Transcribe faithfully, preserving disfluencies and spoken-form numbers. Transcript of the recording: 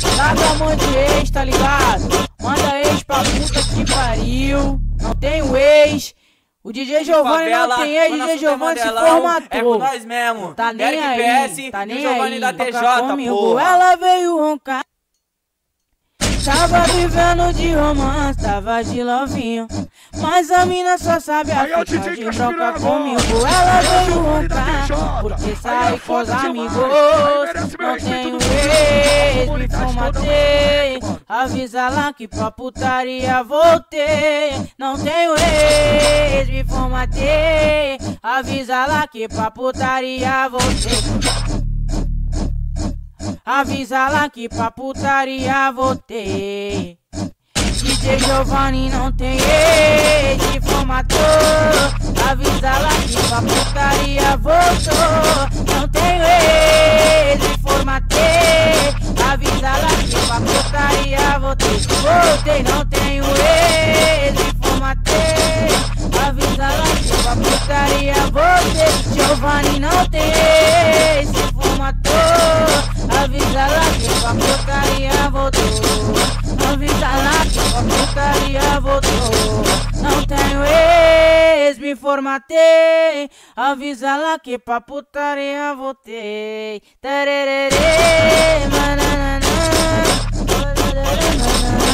Larga um monte de ex, tá ligado? Manda ex pra puta que pariu. Não tenho ex. O D J Giovanni não tem ex, D J Giovanni se formatou. É com nós mesmo. Tá nem Eric aí, P S tá nem e Giovanni aí. da T J, Comigo, porra. ela veio roncar. Tava vivendo de romance, tava de lovinho. Mas a mina só sabe a fita de troca comigo. Ela veio roncar, porque sai com os amigos. Não tenho ex, me formatei. Avisa lá que pra putaria voltei. Não tenho ex, me formatei. Avisa lá que pra putaria voltei. Avisa lá que pra putaria voltei. D J Giovanni não tem ex, se formatou. Avisa lá que pra putaria voltou. Não tenho ex, me formatei. Avisa lá que pra putaria voltei. Voltei, não tenho ex, me formatei. Avisa lá que pra putaria voltei. Giovanni não tem ex, se formatou. Avisa lá que pra putaria voltou. Avisa lá que pra putaria voltou. Não tenho ex, me formatei. Avisa lá que pra putaria voltei. Tarararê, mananana, tarararê, mananana.